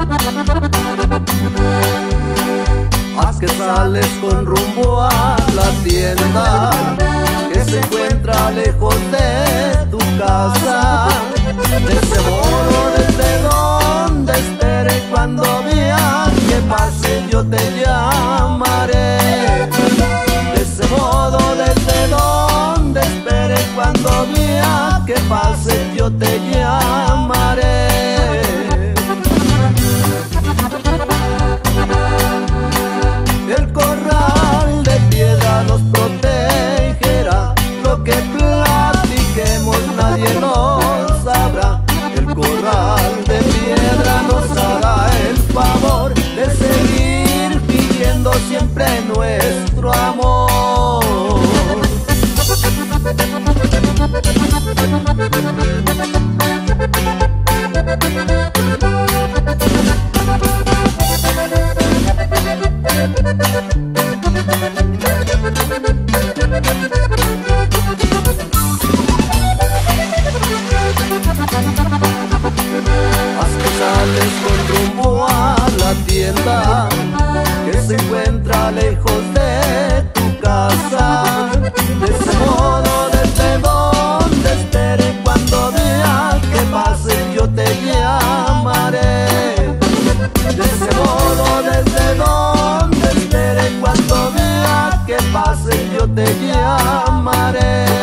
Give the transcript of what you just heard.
Haz que sales con rumbo a la tienda que se encuentra lejos de tu casa. De ese modo desde donde espere, cuando vea que pase yo te llamaré. De ese modo desde donde espere, cuando vea que pase yo te llamaré. El corral de piedra nos protegerá, lo que platiquemos nadie nos sabrá. El corral de piedra nos hará el favor de seguir pidiendo siempre nuestro amor. Con rumbo a la tienda que se encuentra lejos de tu casa. De ese modo desde donde espere, cuando vea que pase yo te llamaré. De ese modo desde donde espere, cuando vea que pase yo te llamaré.